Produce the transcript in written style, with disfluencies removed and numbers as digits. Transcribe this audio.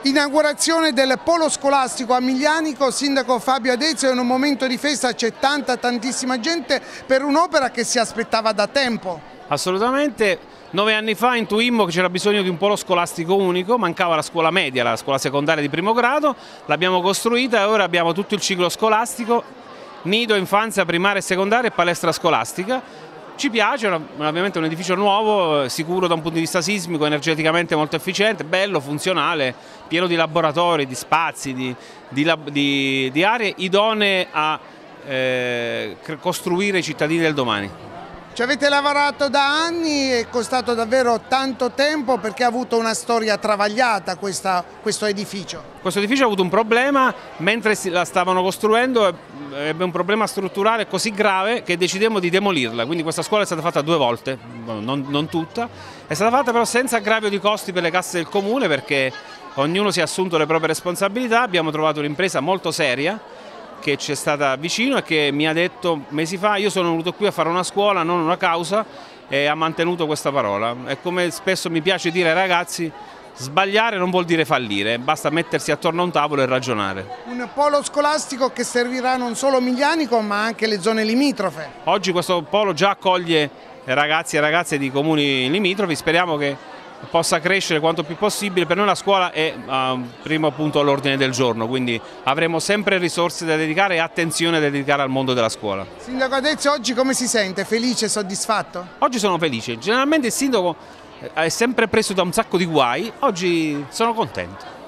Inaugurazione del polo scolastico a Miglianico, sindaco Fabio Adezio, in un momento di festa c'è tantissima gente per un'opera che si aspettava da tempo. Assolutamente, 9 anni fa intuimmo che c'era bisogno di un polo scolastico unico, mancava la scuola media, la scuola secondaria di primo grado, l'abbiamo costruita e ora abbiamo tutto il ciclo scolastico, nido, infanzia, primaria e secondaria e palestra scolastica. Ci piace, ovviamente è un edificio nuovo, sicuro da un punto di vista sismico, energeticamente molto efficiente, bello, funzionale, pieno di laboratori, di spazi, di aree idonee a costruire i cittadini del domani. Ci avete lavorato da anni, è costato davvero tanto tempo perché ha avuto una storia travagliata questo edificio. Questo edificio ha avuto un problema, mentre la stavano costruendo ebbe un problema strutturale così grave che decidemmo di demolirla, quindi questa scuola è stata fatta 2 volte, non tutta, è stata fatta però senza aggravio di costi per le casse del comune perché ognuno si è assunto le proprie responsabilità, abbiamo trovato un'impresa molto seria che ci è stata vicino e che mi ha detto mesi fa: io sono venuto qui a fare una scuola, non una causa, e ha mantenuto questa parola. E come spesso mi piace dire ai ragazzi, sbagliare non vuol dire fallire, basta mettersi attorno a un tavolo e ragionare. Un polo scolastico che servirà non solo Miglianico ma anche le zone limitrofe. Oggi questo polo già accoglie ragazzi e ragazze di comuni limitrofi, speriamo che possa crescere quanto più possibile. Per noi la scuola è primo punto all'ordine del giorno, quindi avremo sempre risorse da dedicare e attenzione da dedicare al mondo della scuola. Sindaco Adezio, oggi come si sente? Felice, soddisfatto? Oggi sono felice, generalmente il sindaco è sempre preso da un sacco di guai, oggi sono contento.